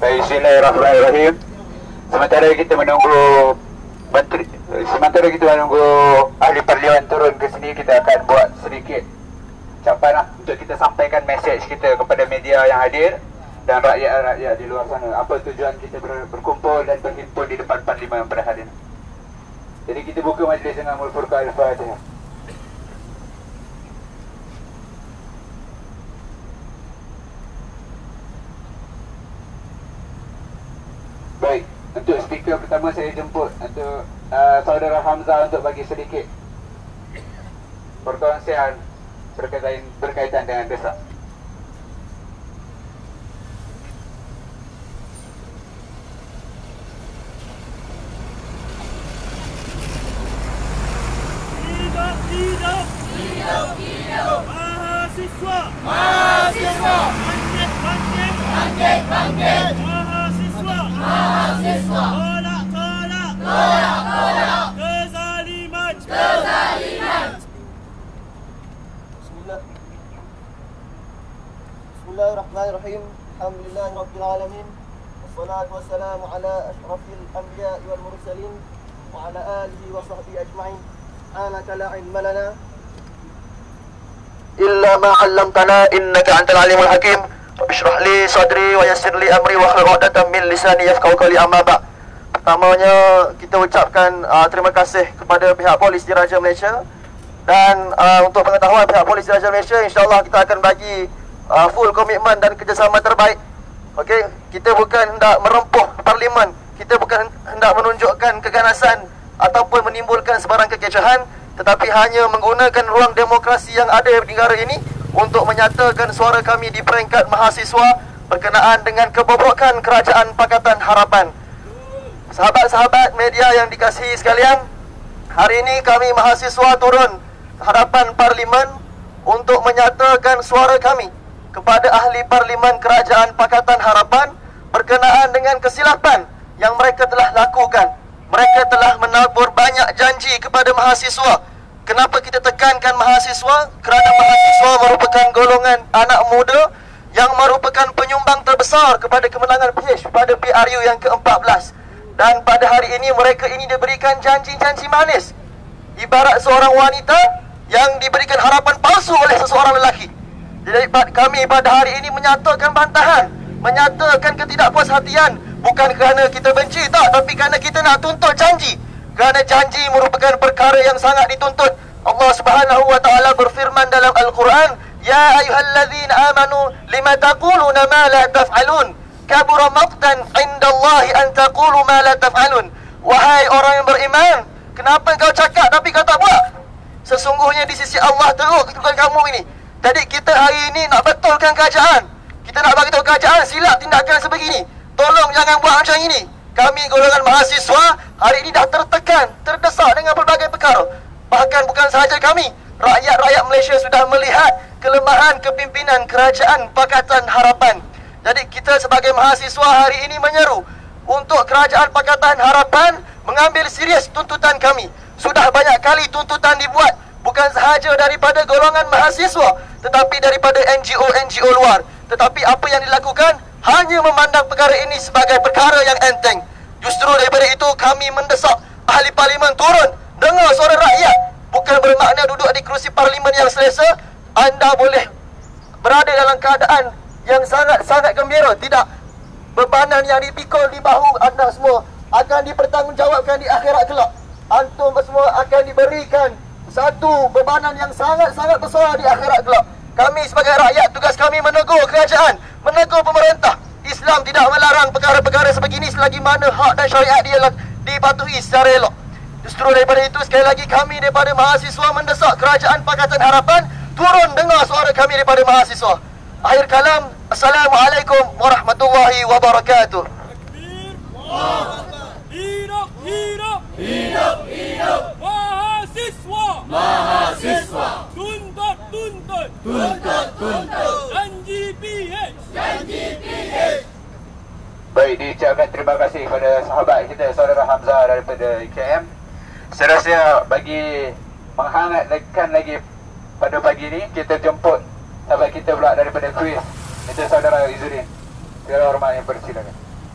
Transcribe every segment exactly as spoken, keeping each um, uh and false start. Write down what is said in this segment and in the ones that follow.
Bismillahirrahmanirrahim. Sementara kita menunggu menteri, sementara kita menunggu ahli parlimen turun ke sini, kita akan buat sedikit ucapan lah, untuk kita sampaikan mesej kita kepada media yang hadir dan rakyat-rakyat di luar sana. Apa tujuan kita ber, berkumpul dan berhimpun di depan parlimen pada hari ini. Jadi kita buka majlis dengan Al-Furqan Al-Fatihah. Baik, untuk speaker pertama saya jemput untuk uh, saudara Hamzah untuk bagi sedikit perkongsian berkaitan berkaitan dengan desak. Hidup, hidup, hidup, hidup. Mahasiswa, Mahasiswa, bangkit, bangkit, bangkit, bangkit. Mahasiswa, Mahasiswa, tolak, tolak, tolak, tolak kezaliman, kezaliman. Bismillah. Bismillahirrahmanirrahim. Alhamdulillahirabbil alamin. Wassalatu wassalamu ala asyrafil anbiya'i wal mursalin wa ala alihi wa sahbihi ajma'in. Subhanaka la ilma lana illa ma 'allamtana innaka antal alimul hakim. Bishrah li sadri wa yassir li amri wa hlul 'uqdatam min lisani yafqahu qawli. Amma ba'. Pertamanya kita ucapkan uh, terima kasih kepada pihak polis Diraja Malaysia. Dan uh, untuk pengetahuan pihak polis Diraja Malaysia, insyaAllah kita akan bagi uh, full komitmen dan kerjasama terbaik. Okey, kita bukan hendak merempuh parlimen, kita bukan hendak menunjukkan keganasan ataupun menimbulkan sebarang kekecohan, tetapi hanya menggunakan ruang demokrasi yang ada di negara ini untuk menyatakan suara kami di peringkat mahasiswa berkenaan dengan kebobrokan Kerajaan Pakatan Harapan. Sahabat-sahabat media yang dikasihi sekalian, hari ini kami mahasiswa turun hadapan parlimen untuk menyatakan suara kami kepada ahli parlimen Kerajaan Pakatan Harapan berkenaan dengan kesilapan yang mereka telah lakukan. Mereka telah menabur banyak janji kepada mahasiswa. Kenapa kita tekankan mahasiswa? Kerana mahasiswa merupakan golongan anak muda yang merupakan penyumbang terbesar kepada kemenangan P H pada P R U yang ke empat belas. Dan pada hari ini mereka ini diberikan janji-janji manis, ibarat seorang wanita yang diberikan harapan palsu oleh seseorang lelaki. Jadi kami pada hari ini menyatakan bantahan, menyatakan ketidakpuashatian, bukan kerana kita benci tak, tapi kerana kita nak tuntut janji. Kerana janji merupakan perkara yang sangat dituntut. Allah Subhanahu wa taala berfirman dalam Al-Quran, "Ya ayyuhallazina amanu lima taquluna ma la taf'alun? Kabura maqtan 'indallahi an taqulu ma la taf'alun." Wahai orang yang beriman, kenapa kau cakap tapi kau tak buat? Sesungguhnya di sisi Allah teruk kedudukan kamu ini. Jadi kita hari ini nak betulkan kerajaan. Kita nak bagi tahu kerajaan silap tindakan sebegini. Tolong jangan buat macam ini. Kami golongan mahasiswa hari ini dah tertekan, terdesak dengan berbagai perkara. Bahkan bukan sahaja kami, rakyat-rakyat Malaysia sudah melihat kelemahan kepimpinan Kerajaan Pakatan Harapan. Jadi kita sebagai mahasiswa hari ini menyeru untuk Kerajaan Pakatan Harapan mengambil serius tuntutan kami. Sudah banyak kali tuntutan dibuat, bukan sahaja daripada golongan mahasiswa, tetapi daripada N G O-N G O luar. Tetapi apa yang dilakukan hanya memandang perkara ini sebagai perkara yang enteng. Justru daripada itu kami mendesak ahli parlimen turun, dengar suara rakyat. Bukan bermakna duduk di kerusi parlimen yang selesa anda boleh berada dalam keadaan yang sangat-sangat gembira. Tidak. Bebanan yang dipikul di bahu anda semua akan dipertanggungjawabkan di akhirat kelak. Antum semua akan diberikan satu bebanan yang sangat-sangat besar di akhirat kelak. Kami sebagai rakyat, tugas kami menegur kerajaan, menegur pemerintah. Islam tidak melarang perkara-perkara sebegini selagi mana hak dan syariat dia dipatuhi secara elok. Justru daripada itu, sekali lagi kami daripada mahasiswa mendesak Kerajaan Pakatan Harapan turun dengar suara kami daripada mahasiswa. Akhir kalam, Assalamualaikum warahmatullahi wabarakatuh. hidup, hidup, Hidup, hidup, mahasiswa, mahasiswa. tuntut, tuntut, Tuntut, tuntut, janji P H. janji P H. Baik, diucapkan terima kasih kepada sahabat kita saudara Hamzah daripada I K M. Saya rasa bagi menghangatkan lagi pada pagi ini, kita jemput sahabat kita pula daripada kuis, itu saudara Izzuddin. Segala hormat yang bersilakan.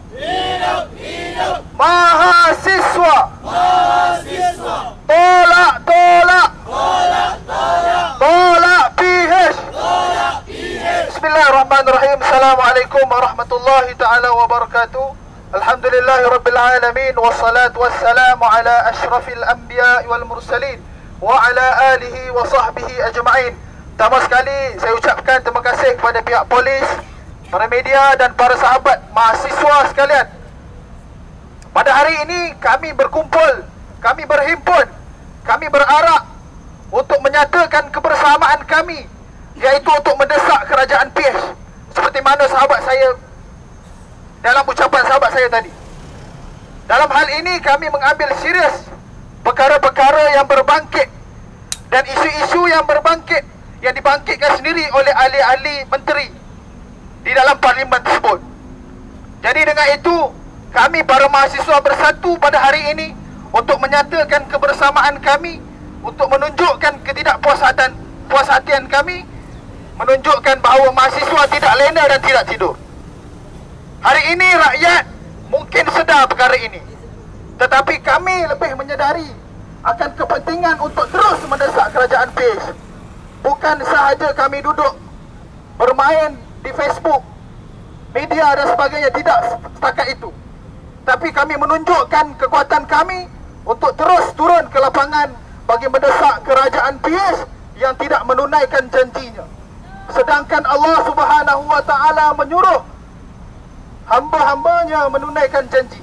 Hidup, hidup. Mahasiswa. Mahasiswa. Tolak, tolak. Tolak, tolak. Tolak P H. Tolak P H. Bismillahirrahmanirrahim. Assalamualaikum warahmatullahi taala wabarakatuh. Alhamdulillahi rabbil alamin. Wassalatu wassalamu ala ashrafil anbiya wal mursalin wa ala alihi wa sahbihi ajma'in. Pertama sekali saya ucapkan terima kasih kepada pihak polis, para media dan para sahabat mahasiswa sekalian. Pada hari ini kami berkumpul, kami berhimpun, kami berarak untuk menyatakan kebersamaan kami, iaitu untuk mendesak kerajaan P H. Seperti mana sahabat saya dalam ucapan sahabat saya tadi. Dalam hal ini kami mengambil serius perkara-perkara yang berbangkit dan isu-isu yang berbangkit yang dibangkitkan sendiri oleh ahli-ahli menteri di dalam parlimen tersebut. Jadi dengan itu kami para mahasiswa bersatu pada hari ini untuk menyatakan kebersamaan kami, untuk menunjukkan ketidakpuasan puashatian kami, menunjukkan bahawa mahasiswa tidak lena dan tidak tidur. Hari ini rakyat mungkin sedar perkara ini, tetapi kami lebih menyedari akan kepentingan untuk terus mendesak kerajaan P H. Bukan sahaja kami duduk bermain di Facebook, media dan sebagainya, tidak setakat itu. Tapi kami menunjukkan kekuatan kami untuk terus turun ke lapangan bagi mendesak kerajaan P H yang tidak menunaikan janjinya. Sedangkan Allah Subhanahu wa taala menyuruh hamba-hambanya menunaikan janji.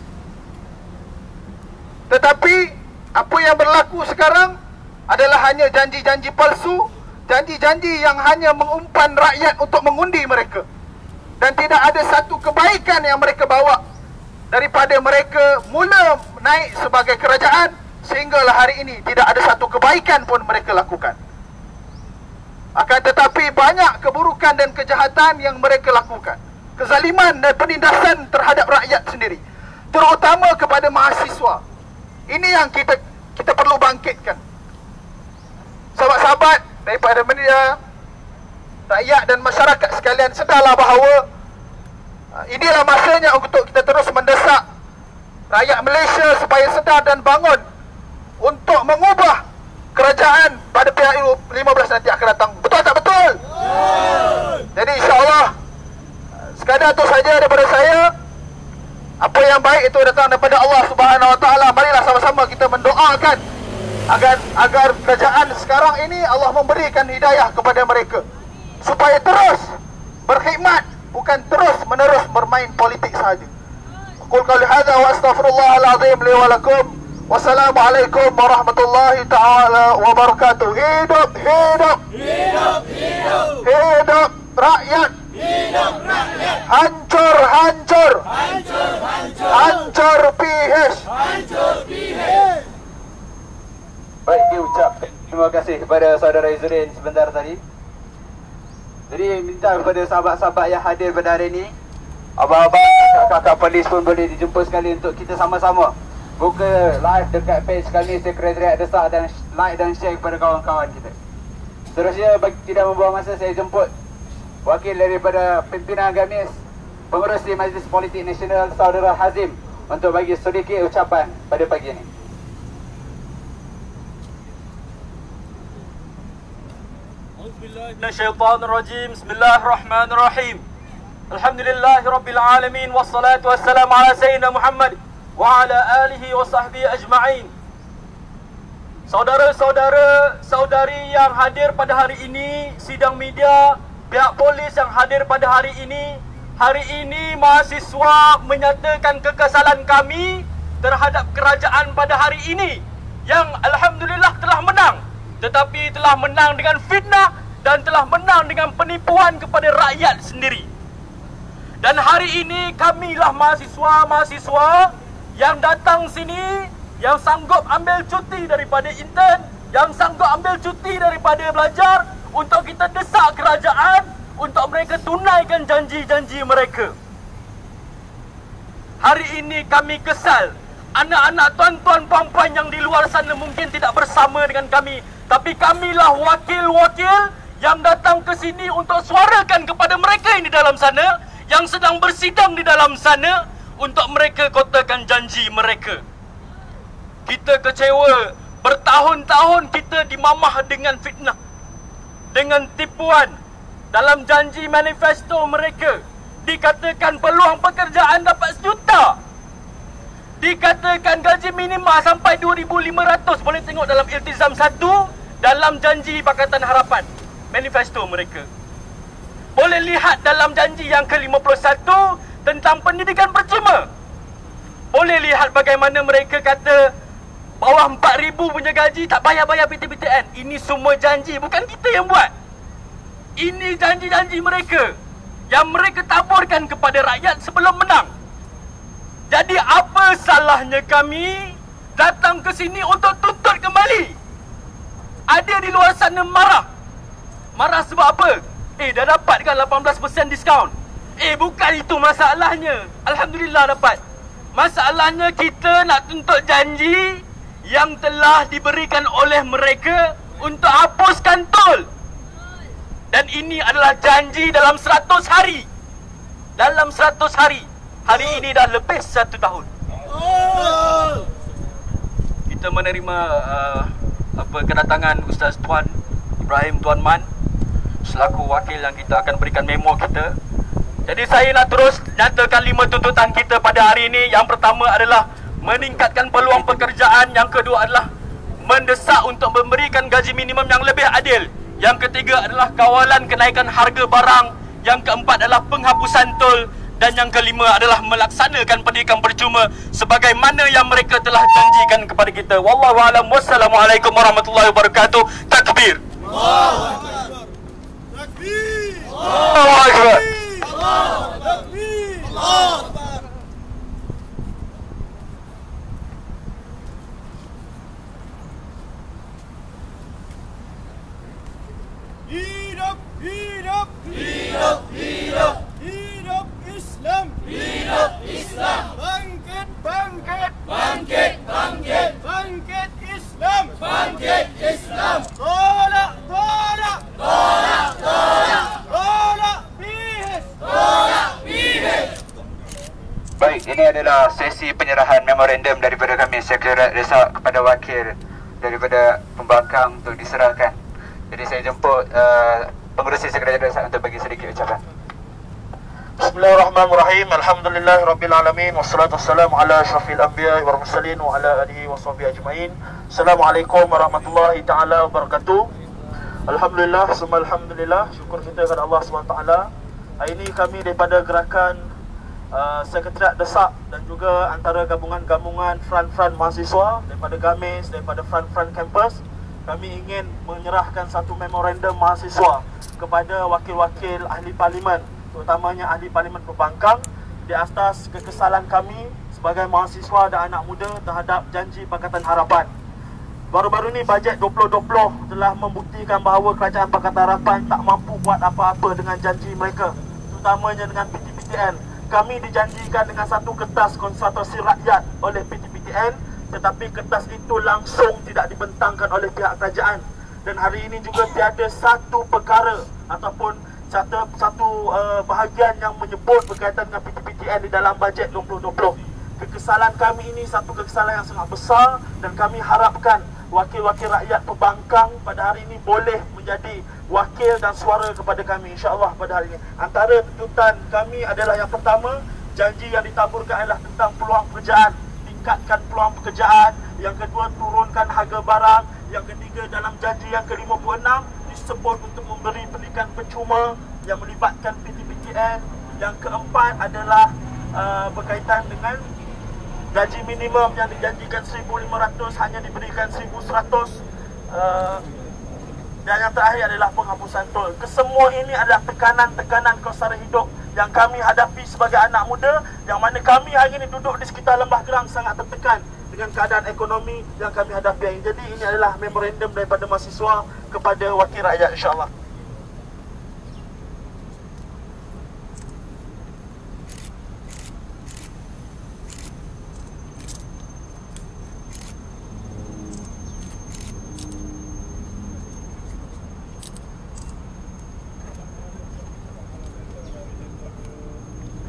Tetapi apa yang berlaku sekarang adalah hanya janji-janji palsu, janji-janji yang hanya mengumpan rakyat untuk mengundi mereka, dan tidak ada satu kebaikan yang mereka bawa daripada mereka mula naik sebagai kerajaan sehinggalah hari ini. Tidak ada satu kebaikan pun mereka lakukan. Akan tetapi banyak keburukan dan kejahatan yang mereka lakukan, kezaliman dan penindasan terhadap rakyat sendiri, terutama kepada mahasiswa. Ini yang kita kita perlu bangkitkan. Sahabat-sahabat daripada media, rakyat dan masyarakat sekalian, sedarlah bahawa inilah masanya untuk kita terus mendesak rakyat Malaysia supaya sedar dan bangun untuk mengubah kerajaan pada P R U lima belas nanti akan datang. Betul tak betul? Betul. Jadi insya-Allah sekadar itu saja daripada saya. Apa yang baik itu datang daripada Allah Subhanahu wa taala. Marilah sama-sama kita mendoakan agar agar kerajaan sekarang ini Allah memberikan hidayah kepada mereka supaya terus berkhidmat, bukan terus menerus bermain politik sahaja. Qul qali hadza wa astaghfirullahal azim li wa lakum. Wassalamualaikum warahmatullahi taala wabarakatuh. Hidup hidup Hidup, hidup. hidup rakyat. Hidup rakyat. Hancur hancur Hancur, hancur. hancur P H. Hancur P H. Baik, diucapkan terima kasih kepada saudara Izzuddin sebentar tadi. Jadi minta kepada sahabat-sahabat yang hadir pada hari ini, abang-abang, kakak-kakak polis pun boleh dijumpa sekali untuk kita sama-sama buka live dekat page kami Sekretariat Desak dan like dan share kepada kawan-kawan kita. Seterusnya, bagi tidak membuang masa, saya jemput wakil daripada pimpinan Gamis, pengerusi Majlis Politik Nasional, Saudara Hazim, untuk bagi sedikit ucapan pada pagi ini. Minasyaitanirrajim. Bismillahirrahmanirrahim. Alhamdulillahirabbil alamin wassalatu wassalamu ala sayyidina Muhammad wa ala alihi wa sahbihi ajma'in. Saudara-saudara, saudari yang hadir pada hari ini, sidang media, pihak polis yang hadir pada hari ini, hari ini mahasiswa menyatakan kekesalan kami terhadap kerajaan pada hari ini yang alhamdulillah telah menang, tetapi telah menang dengan fitnah dan telah menang dengan penipuan kepada rakyat sendiri. Dan hari ini kamilah mahasiswa-mahasiswa yang datang sini, yang sanggup ambil cuti daripada intern, yang sanggup ambil cuti daripada belajar untuk kita desak kerajaan untuk mereka tunaikan janji-janji mereka. Hari ini kami kesal. Anak-anak tuan-tuan puan-puan yang di luar sana mungkin tidak bersama dengan kami, tapi kamilah wakil-wakil yang datang ke sini untuk suarakan kepada mereka yang di dalam sana, yang sedang bersidang di dalam sana, untuk mereka kotakan janji mereka. Kita kecewa. Bertahun-tahun kita dimamah dengan fitnah, dengan tipuan. Dalam janji manifesto mereka dikatakan peluang pekerjaan dapat sejuta, dikatakan gaji minima sampai dua ribu lima ratus. Boleh tengok dalam Iltizam satu, dalam janji Pakatan Harapan, manifesto mereka. Boleh lihat dalam janji yang ke lima puluh satu tentang pendidikan percuma. Boleh lihat bagaimana mereka kata bawah empat ribu punya gaji tak payah-bayar P T P T N. Ini semua janji, bukan kita yang buat. Ini janji-janji mereka yang mereka taburkan kepada rakyat sebelum menang. Jadi apa salahnya kami datang ke sini untuk tuntut kembali? Ada di luar sana marah. Marah sebab apa? Eh, dah dapat kan lapan belas peratus diskaun? Eh, bukan itu masalahnya. Alhamdulillah dapat. Masalahnya kita nak tuntut janji yang telah diberikan oleh mereka untuk hapuskan tol. Dan ini adalah janji dalam seratus hari. Dalam seratus hari. Hari ini dah lebih satu tahun. Kita menerima uh, apa kedatangan Ustaz Tuan Ibrahim Tuan Man selaku wakil yang kita akan berikan memo kita. Jadi saya nak terus nyatakan lima tuntutan kita pada hari ini. Yang pertama adalah meningkatkan peluang pekerjaan. Yang kedua adalah mendesak untuk memberikan gaji minimum yang lebih adil. Yang ketiga adalah kawalan kenaikan harga barang. Yang keempat adalah penghapusan tol. Dan yang kelima adalah melaksanakan pendidikan percuma sebagaimana yang mereka telah janjikan kepada kita. Wallahu a'lam. Wassalamualaikum warahmatullahi wabarakatuh. Takbir. Allahu Akbar. Takbir. Allahu Akbar. Takbir. Allahu Akbar. Hidup, hidup, hidup, hidup, hidup Islam, hidup Islam. Bangkit, bangkit, bangkit, bangkit, bangkit Islam, bangkit Islam. Tolak, tolak, tolak, tolak, tolak bihis, tolak bihis. Baik, ini adalah sesi penyerahan memorandum daripada kami Sekretariat Desa kepada wakil daripada pembangkang untuk diserahkan. Jadi saya jemput uh, pengerusi Sekretariat Desa untuk bagi sedikit ucapan. Bismillahirrahmanirrahim. Alhamdulillahirabbil alamin wassalatu wassalamu ala asyrafil anbiya'i wal mursalin wa ala alihi washabbihi ajmain. Assalamualaikum warahmatullahi taala wabarakatuh. Alhamdulillah, semua alhamdulillah. Syukur kita kepada Allah Subhanahu wa taala. Hari ini kami daripada gerakan uh, Sekretariat Desak dan juga antara gabungan-gabungan front-front mahasiswa daripada Gamis, daripada front-front kampus, kami ingin menyerahkan satu memorandum mahasiswa kepada wakil-wakil ahli parlimen, terutamanya ahli parlimen Pembangkang, di atas kekesalan kami sebagai mahasiswa dan anak muda terhadap janji Pakatan Harapan. Baru-baru ni bajet dua ribu dua puluh telah membuktikan bahawa kerajaan Pakatan Harapan tak mampu buat apa-apa dengan janji mereka, terutamanya dengan P T P T N. Kami dijanjikan dengan satu kertas konsultasi rakyat oleh P T P T N, tetapi kertas itu langsung tidak dibentangkan oleh pihak kerajaan. Dan hari ini juga tiada satu perkara ataupun satu, satu uh, bahagian yang menyebut berkaitan dengan P T P T N di dalam bajet dua ribu dua puluh. Kekesalan kami ini satu kekesalan yang sangat besar, dan kami harapkan wakil-wakil rakyat Pembangkang pada hari ini boleh menjadi wakil dan suara kepada kami, insya-Allah pada hari ini. Antara tuntutan kami adalah yang pertama, janji yang ditaburkan adalah tentang peluang pekerjaan, tingkatkan peluang pekerjaan. Yang kedua, turunkan harga barang. Yang ketiga, dalam janji yang ke lima puluh enam disebut untuk memberi pendidikan percuma yang melibatkan P T P T N. Yang keempat adalah uh, berkaitan dengan gaji minimum yang dijanjikan seribu lima ratus hanya diberikan seribu seratus. uh, Dan yang terakhir adalah penghapusan tol. Kesemua ini adalah tekanan-tekanan kos sara hidup yang kami hadapi sebagai anak muda, yang mana kami hari ini duduk di sekitar Lembah Gerang sangat tertekan dengan keadaan ekonomi yang kami hadapi hari ini. Jadi ini adalah memorandum daripada mahasiswa kepada wakil rakyat, insya-Allah.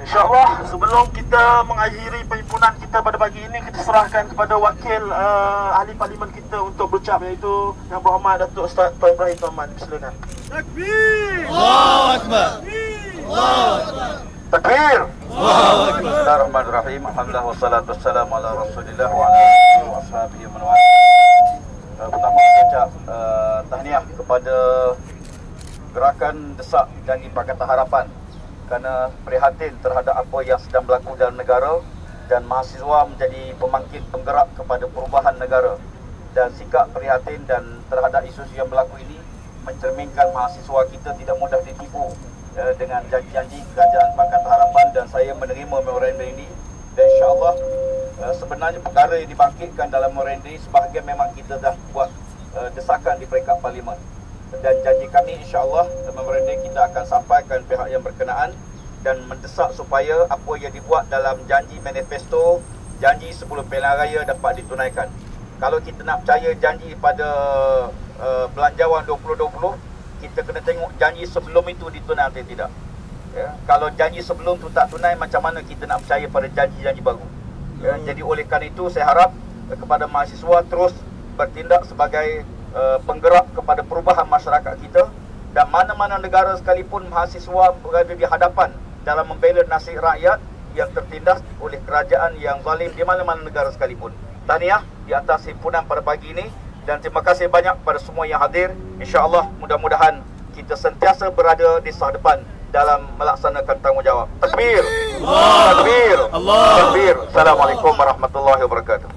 InsyaAllah sebelum kita mengakhiri perhimpunan kita pada pagi ini, kita serahkan kepada wakil uh, ahli parlimen kita untuk berucap, iaitu Yang Berhormat Datuk Ustaz Tuan Ibrahim Tuan Man. Silakan. Takbir! Allahu Akbar. Allahu Akbar. Takbir. Allahu Akbar. Bismillahirrahmanirrahim. Alhamdulillah wassalatu wassalamu ala Rasulillah wa ala alihi wa sahbihi wa man wala. Pertama saya ucap uh, tahniah kepada gerakan desak Janji Pakatan Harapan kerana prihatin terhadap apa yang sedang berlaku dalam negara, dan mahasiswa menjadi pembangkit penggerak kepada perubahan negara, dan sikap prihatin dan terhadap isu yang berlaku ini mencerminkan mahasiswa kita tidak mudah ditipu ya, dengan janji-janji kerajaan Pakatan Harapan. Dan saya menerima memorandum ini, dan insyaAllah uh, sebenarnya perkara yang dibangkitkan dalam memorandum ini sebahagian memang kita dah buat uh, desakan di peringkat parlimen. Dan janji kami insyaAllah memorandum kita akan sampaikan pihak yang berkenaan dan mendesak supaya apa yang dibuat dalam janji manifesto, janji sebelum pilihan raya dapat ditunaikan. Kalau kita nak percaya janji pada uh, Belanjawan dua ribu dua puluh, kita kena tengok janji sebelum itu ditunai atau tidak ya. Kalau janji sebelum tu tak tunai, macam mana kita nak percaya pada janji-janji baru ya. Jadi oleh kerana itu saya harap uh, kepada mahasiswa terus bertindak sebagai Uh, penggerak kepada perubahan masyarakat kita, dan mana-mana negara sekalipun mahasiswa berada di hadapan dalam membela nasib rakyat yang tertindas oleh kerajaan yang zalim di mana-mana negara sekalipun. Tahniah di atas himpunan pada pagi ini, dan terima kasih banyak kepada semua yang hadir. InsyaAllah mudah-mudahan kita sentiasa berada di sah depan dalam melaksanakan tanggungjawab. Takbir! Takbir! Takbir! Assalamualaikum warahmatullahi wabarakatuh.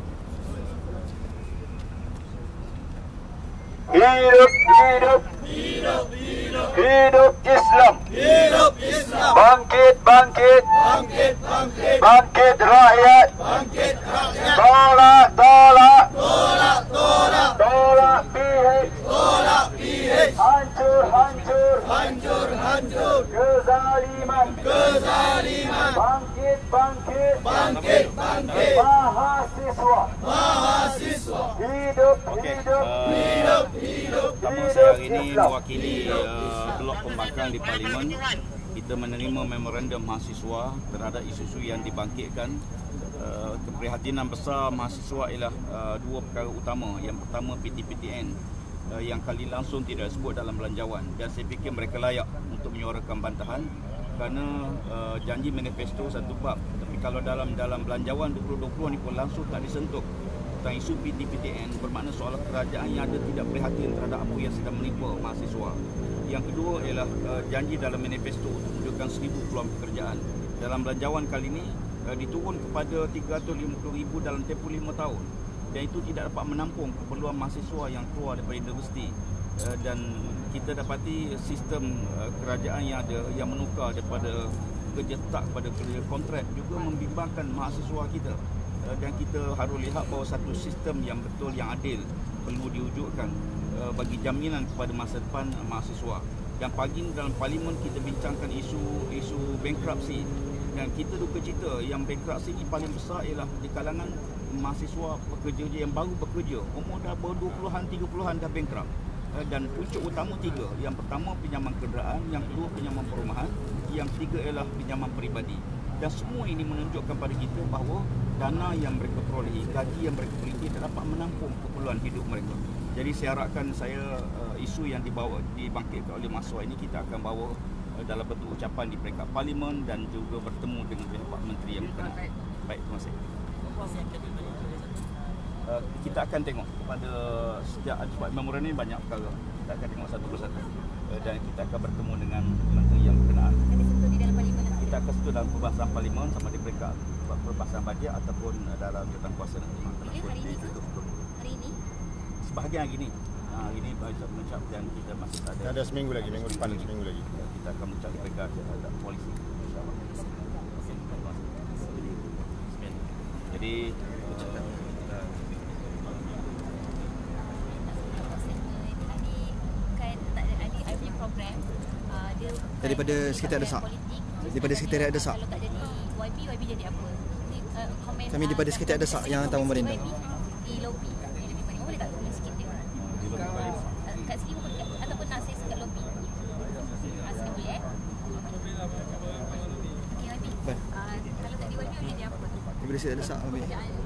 Hidup, hidup, hidup, hidup, hidup Islam, hidup Islam. Bangkit, bangkit, bangkit, bangkit, bangkit rakyat, bangkit rakyat. Tolak, tolak, tolak, tolak, tolak P H, tolak P H. Hancur, hancur, hancur, hancur. Kezaliman, kezaliman. Bangkit, bangkit, bangkit, bangkit. Mahasiswa, mahasiswa. Hidup, hidup, hidup. Pertama, saya hari ini mewakili uh, blok pembangkang di Parlimen. Kita menerima memorandum mahasiswa terhadap isu-isu yang dibangkitkan. Uh, keprihatinan besar mahasiswa ialah uh, dua perkara utama. Yang pertama P T P T N uh, yang kali langsung tidak disebut dalam belanjawan, dan saya fikir mereka layak untuk menyuarakan bantahan kerana uh, janji manifesto satu bab, tapi kalau dalam dalam belanjawan dua ribu dua puluh ni pun langsung tak disentuh tentang isu P T P T N, bermakna soal kerajaan yang ada tidak prihatin terhadap apa yang sedang menimpa mahasiswa. Yang kedua ialah uh, janji dalam manifesto untuk menunjukkan seribu peluang pekerjaan. Dalam belanjawan kali ini uh, diturun kepada tiga ratus lima puluh ribu dalam tempoh lima tahun, dan itu tidak dapat menampung keperluan mahasiswa yang keluar daripada universiti. Uh, dan kita dapati sistem uh, kerajaan yang ada yang menukar daripada kerja tetap kepada kerja kontrak juga membimbangkan mahasiswa kita. Dan kita harus lihat bahawa satu sistem yang betul, yang adil perlu diwujudkan uh, bagi jaminan kepada masa depan uh, mahasiswa. Dan pagi ini dalam parlimen kita bincangkan isu isu bankruptcy, dan kita duka cita yang bankruptcy ini paling besar ialah di kalangan mahasiswa pekerja yang baru bekerja, umur dah berdua puluhan, tiga puluhan dah bankrupt. Uh, dan punca utama tiga. Yang pertama pinjaman kenderaan, yang kedua pinjaman perumahan, yang ketiga ialah pinjaman peribadi. Dan semua ini menunjukkan pada kita bahawa dana yang mereka perolehi, gaji yang mereka perolehi tidak dapat menampung keperluan hidup mereka. Jadi saya harapkan saya uh, isu yang dibawa dibangkitkan oleh mahasiswa ini kita akan bawa uh, dalam bentuk ucapan di peringkat parlimen dan juga bertemu dengan pihak menteri yang berkenaan. Baik, terima kasih. Uh, kita akan tengok kepada sejak sebab memorandum ini banyak perkara. Kita akan tengok satu persatu uh, dan kita akan bertemu dengan menteri yang berkenaan. Kita akan sentuh dalam perbahasan parlimen sama di peringkat perbahasan bajet ataupun dalam jawatan kuasa nanti. Hari ini Hari ini? Sebahagian hari ini. Hari ini baca mencap dan kita masih ada. Ada seminggu lagi, minggu depan seminggu lagi. Kita akan mencap di peringkat polisi. InsyaAllah. Jadi ucapkan. Daripada Sekretariat Desak. Daripada Sekretariat Desak. Kalau tak jadi Y B, Y B jadi apa? Uh, komen, Kami daripada Sekretariat Desak yang hantar memorandum. Di lobi. Boleh tak tulis sikit dia? Uh, kat sini pun ataupun nak saya kat lobi. Ah, sikit boleh eh? Okey, Y B. Daripada sikit ada sak habis.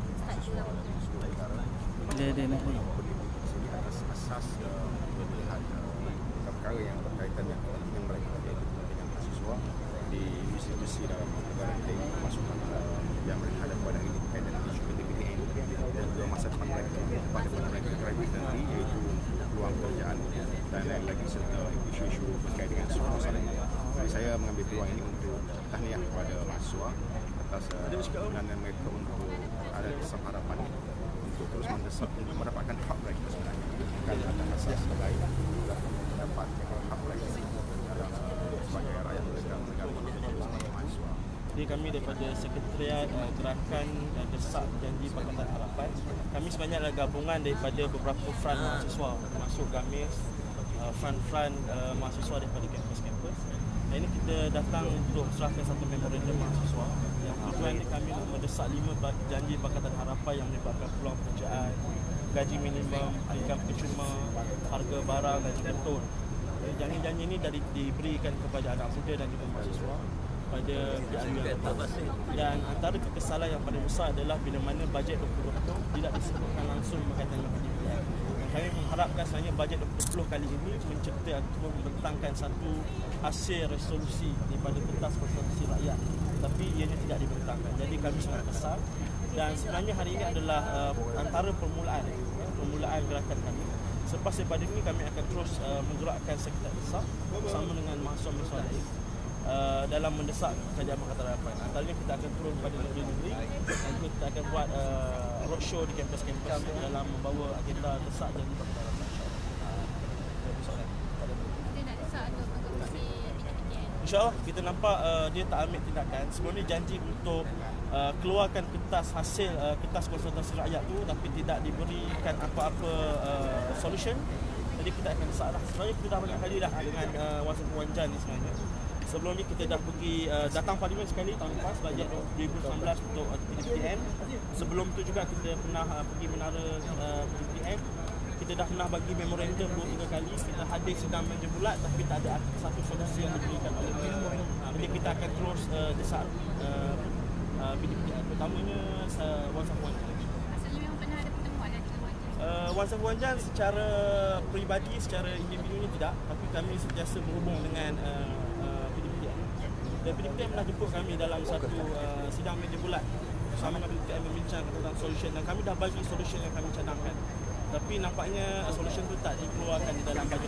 Dia dia nak. Sini atas asas uh, melihat uh, perkara yang berkaitan dengan yang mereka iaitu dengan mahasiswa di institusi dalam negara kita ini, termasuk uh, yang berkaitan pada ini berkaitan dengan isu P D P K N dan juga masa depan mereka pada mereka graduate nanti, iaitu peluang pekerjaan dan lain lagi serta isu-isu berkaitan dengan soal saling. Jadi saya mengambil peluang ini untuk tahniah kepada mahasiswa atas keinginan uh, mereka untuk ada di harapan untuk terus mendesak untuk mendapatkan hak mereka sebenarnya, bukan atas asas lain juga mendapat hak mereka dalam sebagai rakyat negara negara sebagai mahasiswa. Jadi kami daripada Sekretariat uh, Gerakan uh, Desak Janji Pakatan Harapan, kami sebenarnya adalah gabungan daripada beberapa front mahasiswa, termasuk Gamis, uh, front-front uh, mahasiswa daripada kampus-kampus. Hari ini kita datang untuk serahkan satu memorandum mahasiswa yang tujuan ini kami nak mendesak lima janji Pakatan Harapan yang menyebabkan peluang pekerjaan, gaji minimum, income percuma, harga barang dan juga tol. Janji-janji ini dari diberikan kepada anak muda dan juga mahasiswa pada pihak yang dan antara kekesalan yang paling besar adalah bila mana bajet dua ribu dua puluh tidak disebutkan langsung berkaitan dengan P D P K N. Kami mengharapkan sebenarnya bajet dua ribu dua puluh kali ini mencipta atau membentangkan satu hasil resolusi daripada pentas konsultasi rakyat, tapi ianya tidak dibentangkan. Jadi kami sangat kesal dan sebenarnya hari ini adalah uh, antara permulaan permulaan gerakan kami. Selepas daripada ini kami akan terus uh, menggerakkan Sekretariat Desak bersama dengan mahasiswa-mahasiswa lain uh, dalam mendesak kerajaan Pakatan Harapan. Antaranya kita akan turun kepada negeri-negeri dan juga kita akan buat uh, roadshow di kampus-kampus dalam membawa agenda desak Janji Pakatan Harapan. InsyaAllah kita nampak uh, dia tak ambil tindakan. Sebenarnya janji untuk uh, keluarkan kertas hasil uh, kertas konsultasi rakyat tu, tapi tidak diberikan apa-apa uh, solution. Jadi kita akan desak lah. Sebenarnya kita dah banyak kali dah dengan uh, Wan Saiful Wan Jan ni sebenarnya. Sebelum ni kita dah pergi uh, datang parlimen sekali tahun lepas, bajet dua ribu sembilan belas untuk uh, P D P K N. Sebelum tu juga kita pernah uh, pergi menara uh, P D P K N. Kita dah pernah bagi memorandum dua tiga kali. Kita hadir sidang meja bulat tapi tak ada satu solusi yang diberikan oleh pemerintah. Jadi kita akan terus uh, desak uh, uh, P D P K N, terutamanya uh, Wan Saiful Wan Jan. Maksudnya memang pernah ada pertemuan dengan Uh, Wan Saiful Wan Jan secara peribadi, secara individunya tidak, tapi kami sentiasa berhubung dengan uh, uh, P D P K N. Dan P D P K N pernah jemput kami dalam satu uh, sidang meja bulat bersama dengan P D P K N membincangkan tentang solution dan kami dah bagi solution yang kami cadangkan. Tapi nampaknya uh, solution itu tak dikeluarkan di dalam bajet.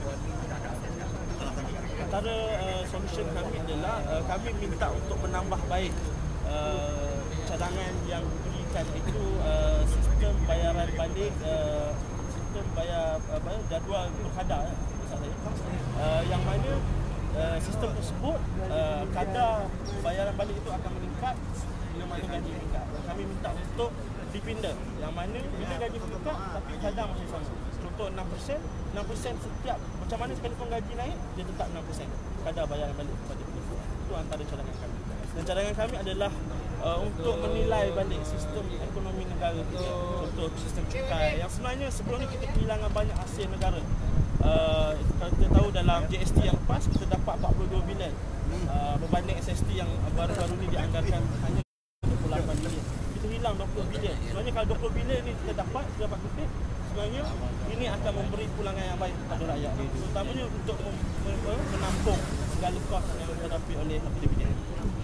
Antara uh, solution kami adalah uh, kami minta untuk menambah baik uh, cadangan yang diberikan itu uh, sistem bayaran balik, uh, sistem bayar uh, jadual berkadar uh, yang mana uh, sistem tersebut uh, kadar bayaran balik itu akan meningkat bila mana gaji meningkat. Kami minta untuk dipindah yang mana bila gaji meningkat tapi kadar masih sama. Contoh enam peratus, enam peratus setiap macam mana sekalipun gaji naik dia tetap enam peratus kadar bayaran balik kepada penduduk. Itu antara cadangan kami. Dan cadangan kami adalah uh, untuk menilai balik sistem ekonomi negara kita. Contoh sistem cukai yang sebenarnya sebelum ni kita kehilangan banyak hasil negara. Uh, kalau kita tahu dalam J S T yang lepas kita dapat empat puluh dua bilion uh, berbanding S S T yang baru-baru ni dianggarkan hanya dua puluh lapan bilion. Kita hilang dua puluh bilion. Sebenarnya kalau dua puluh bilion ni kita dapat, kita dapat kutip, sebenarnya ini akan memberi pulangan yang baik kepada rakyat, terutamanya untuk menampung segala kos yang dihadapi oleh P D P K N.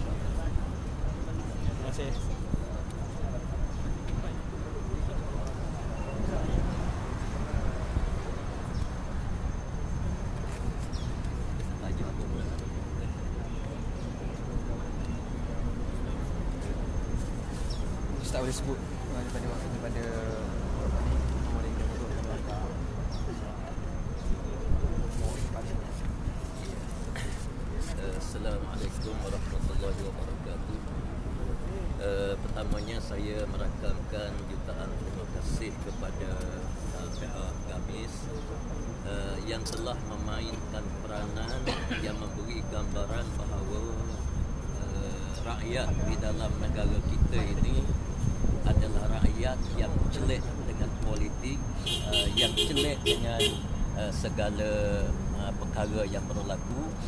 Terima kasih. Tak boleh sebut daripada waktu daripada Assalamualaikum warahmatullahi wabarakatuh. Uh, pertamanya saya merakamkan jutaan terima kasih kepada uh, pihak Gamis uh, yang telah memainkan peranan yang memberi gambaran bahawa uh, rakyat di dalam negara kita ini adalah rakyat yang celik dengan politik, uh, yang celik dengan uh, segala uh, perkara yang berlaku,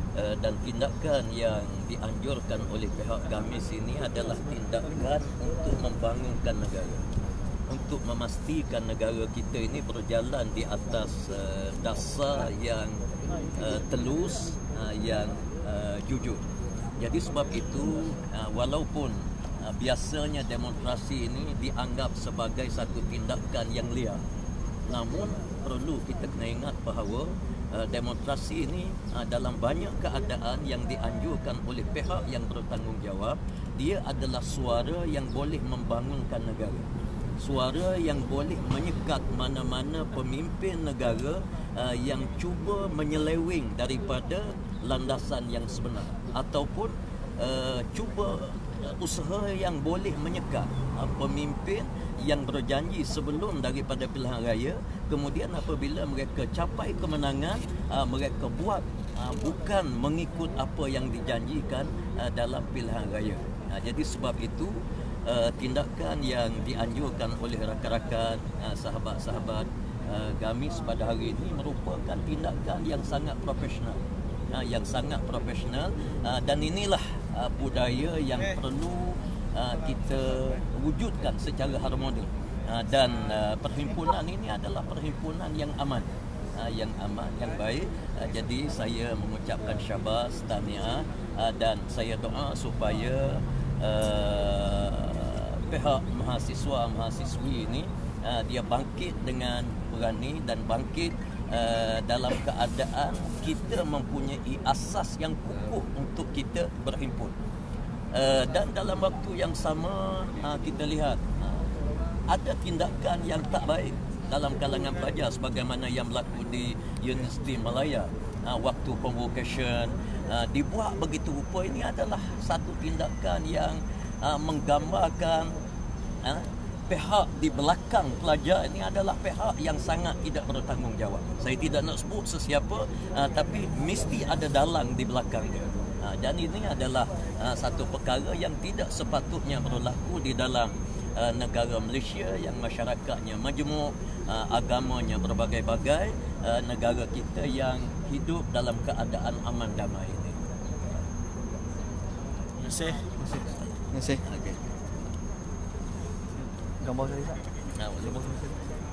uh, dan tindakan yang dianjurkan oleh pihak Gamis ini adalah tindakan untuk membangunkan negara, untuk memastikan negara kita ini berjalan di atas uh, dasar yang uh, telus, uh, yang uh, jujur. Jadi sebab itu uh, walaupun uh, biasanya demonstrasi ini dianggap sebagai satu tindakan yang liar, namun perlu kita kena ingat bahawa uh, demonstrasi ini uh, dalam banyak keadaan yang dianjurkan oleh pihak yang bertanggungjawab, dia adalah suara yang boleh membangunkan negara, suara yang boleh menyekat mana-mana pemimpin negara uh, yang cuba menyeleweng daripada landasan yang sebenar, ataupun uh, cuba uh, usaha yang boleh menyekat uh, pemimpin yang berjanji sebelum daripada pilihan raya, kemudian apabila mereka capai kemenangan, uh, mereka buat uh, bukan mengikut apa yang dijanjikan uh, dalam pilihan raya. Uh, jadi sebab itu uh, tindakan yang dianjurkan oleh rakan-rakan, uh, sahabat-sahabat uh, Gamis pada hari ini merupakan tindakan yang sangat profesional. Uh, yang sangat profesional uh, dan inilah uh, budaya yang perlu uh, kita wujudkan secara harmoni, uh, dan uh, perhimpunan ini adalah perhimpunan yang aman, uh, yang aman, yang baik. Uh, jadi saya mengucapkan syabas, tahniah, uh, dan saya doa supaya uh, pihak mahasiswa mahasiswi ini uh, dia bangkit dengan berani dan bangkit Uh, dalam keadaan kita mempunyai asas yang kukuh untuk kita berhimpun, uh, dan dalam waktu yang sama uh, kita lihat uh, ada tindakan yang tak baik dalam kalangan pelajar sebagaimana yang berlaku di Universiti Malaya. Uh, waktu convocation uh, dibuat begitu rupa, ini adalah satu tindakan yang uh, menggambarkan uh, pihak di belakang pelajar ini adalah pihak yang sangat tidak bertanggungjawab. Saya tidak nak sebut sesiapa, uh, tapi mesti ada dalang di belakang dia. Uh, dan ini adalah uh, satu perkara yang tidak sepatutnya berlaku di dalam uh, negara Malaysia yang masyarakatnya majmuk, uh, agamanya berbagai-bagai, uh, negara kita yang hidup dalam keadaan aman damai ini. Terima kasih. Terima kasih. Okay. Gambar saya tak? Nah, gambar saya.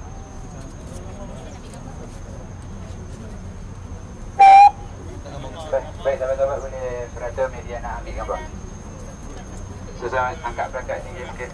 Baik, sahabat-sahabat boleh berada media nak ambil gambar. Susah angkat perangkat tinggi sikit.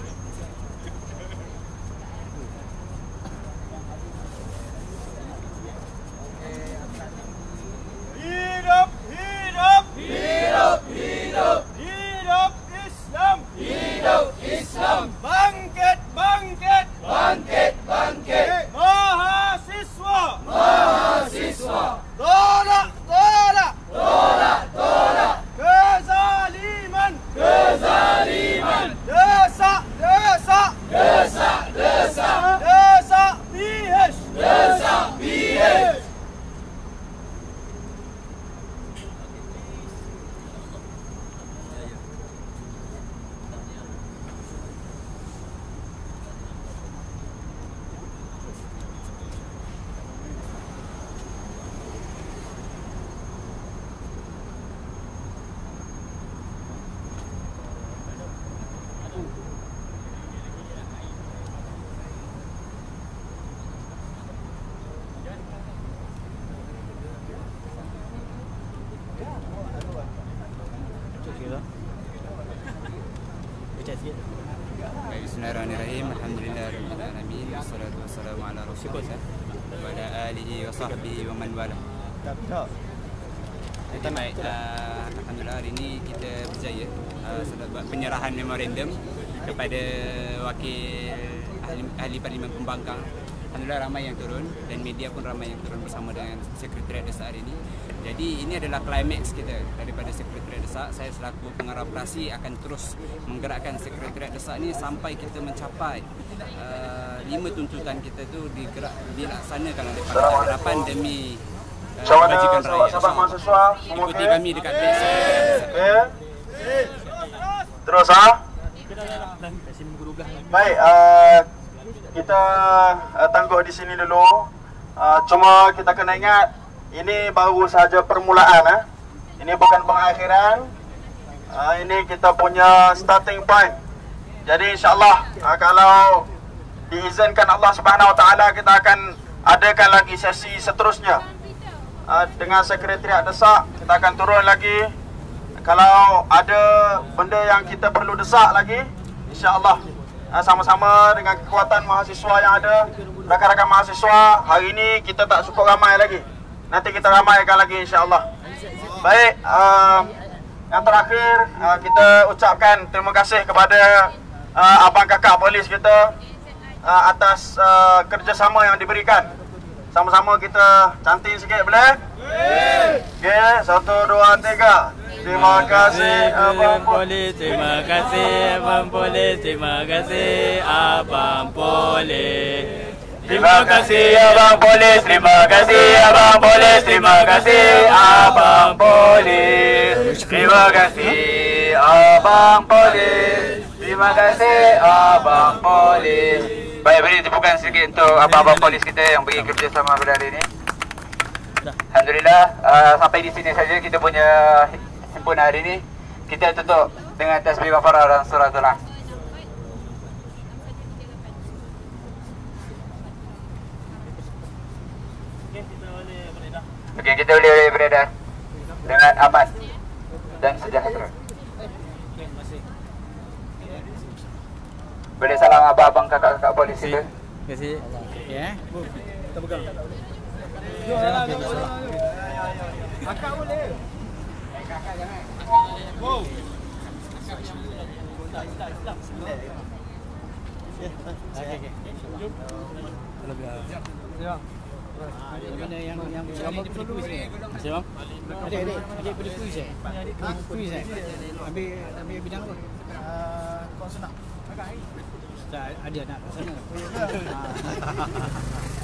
Hidup, hidup, hidup, hidup, hidup Islam, hidup Islam. Bangkit, bangkit, bangkit, bangkit. Mahasiswa, mahasiswa. Tolak, tolak, tolak, tolak. Kezaliman, kezaliman. Desak, desak, desak, desak. Desak P H, desak P H. Bismillahirrahmanirrahim. Alhamdulillahirabbil alamin. Wassalatu wassalamu ala rasulillah wa ala alihi wa sahbihi wa man wala. Baik, uh, alhamdulillah hari ini kita berjaya uh, buat penyerahan memorandum kepada wakil ahli, ahli Parlimen Pembangkang. Alhamdulillah ramai yang turun dan media pun ramai yang turun bersama dengan Sekretariat Desak hari ini. Jadi ini adalah klimaks kita daripada Sekretariat Desak. Saya selaku pengarah operasi akan terus menggerakkan Sekretariat Desak ini sampai kita mencapai uh, lima tuntutan kita tu digerak dilaksanakan oleh Pakatan Harapan demi uh, kebajikan rakyat. Sahabat mahasiswa, ikuti kami dekat page okay. Terus ah. Baik, uh, kita uh, tangguh di sini dulu. Uh, cuma kita kena ingat ini baru sahaja permulaan. Eh. Ini bukan pengakhiran. Uh, ini kita punya starting point. Jadi insyaAllah uh, kalau diizinkan Allah Subhanahu Wa Taala, kita akan adakan lagi sesi seterusnya uh, dengan sekretariat desak. Kita akan turun lagi. Kalau ada benda yang kita perlu desak lagi, insyaAllah uh, sama-sama dengan kekuatan mahasiswa yang ada, rakan-rakan mahasiswa, hari ini kita tak cukup ramai lagi, nanti kita ramaikan lagi insyaAllah. Baik, uh, yang terakhir uh, kita ucapkan terima kasih kepada uh, abang kakak polis kita uh, atas uh, kerjasama yang diberikan. Sama-sama kita cantik sikit boleh? Okey, satu, dua, tiga. Terima kasih abang polis, terima kasih abang polis, terima kasih abang polis. Terima kasih abang polis, terima kasih abang polis, terima kasih abang polis. Terima kasih abang polis, terima kasih abang polis. Baik, beri tepukan sedikit untuk abang-abang polis kita yang bagi kerjasama pada hari ini. Alhamdulillah, uh, sampai di sini saja kita punya sempurna hari ini. Kita tutup dengan tasbih kafarah dan suratul Nas. Okey, kita boleh beredar dengan aman dan sejahtera. Boleh salam abang-abang kakak-kakak polis kita. Terima kasih. Ya. Kita pegang. Kakak boleh. Kakak jangan. Wow. Okey okey. Jom. Jom. Mana yang yang yang perlu kuis ni? Siap. Adik adik adik perlu kuis eh? Adik kuis eh? Ambil ambil bidang apa? Uh, konsonan. Agak. Tak ada nak kat sana.